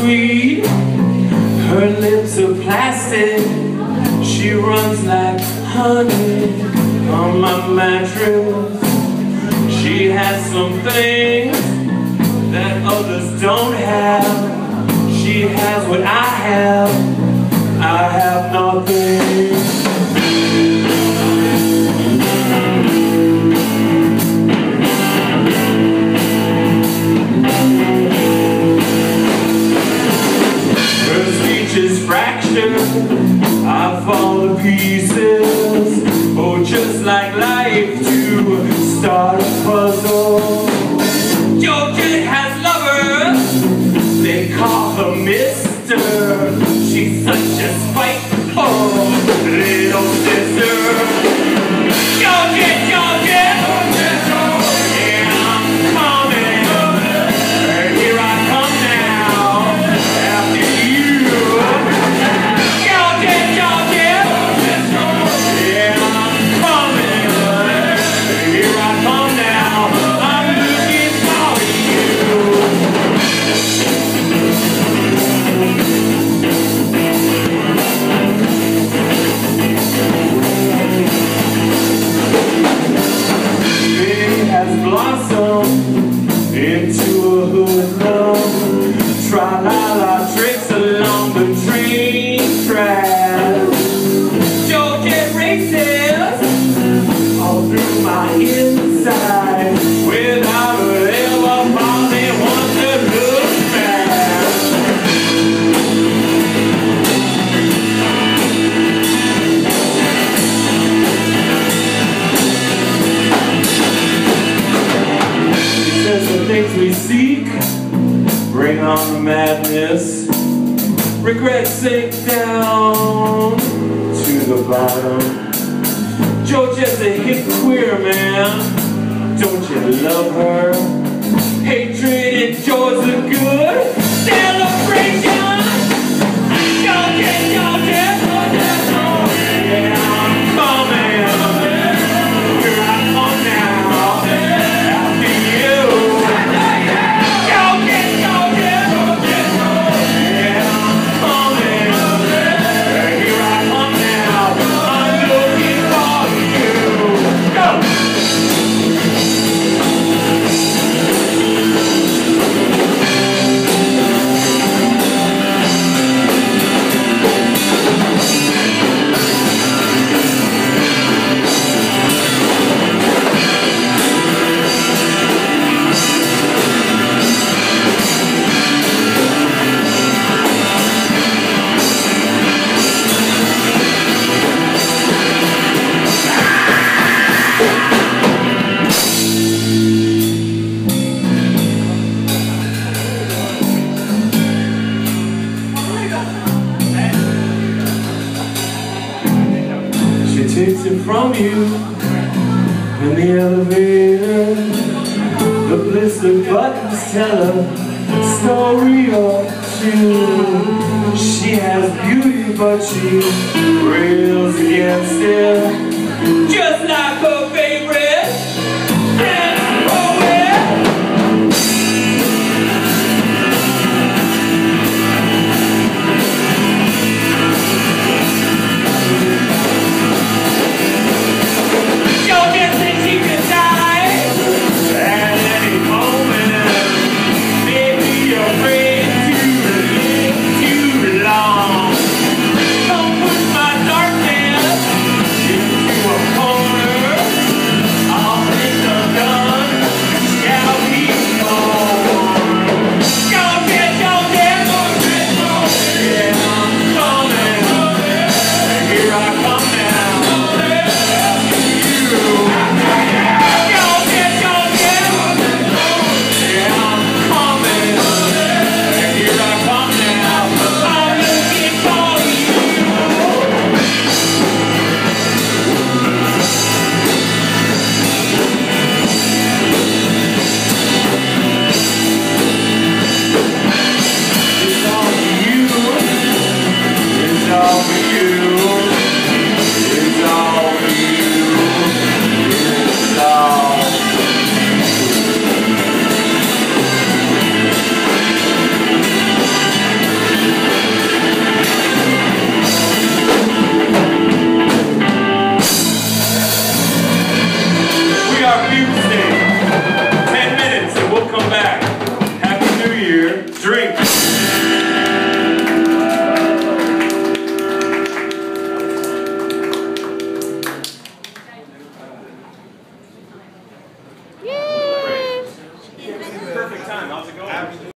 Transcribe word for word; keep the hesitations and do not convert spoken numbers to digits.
sweet. Her lips are plastic. She runs like honey on my mattress. She has some things that others don't have. She has what I have. I have nothing. I fall to pieces. Oh, just like life to start a puzzle. Georgette has lovers. They call her Mister. She's such a spiteful little sister. Georgette, Georgette. Yeah, I'm coming. Here I come now. After you. Into a hoodlum, tra-la-la tricks along the train tracks. Georgette races all through my inside without her ever pausing once to look back. The things we seek bring on the madness. Regret sink down to the bottom. Georgette's a hip queer man. Don't you love her? Hatred enjoys the good celebration. Georgette, Georgette, yeah, I'm coming. Here I come now. Takes it from you in the elevator. The blistered buttons tell a story or two. She has beauty, but she rails against it, just like a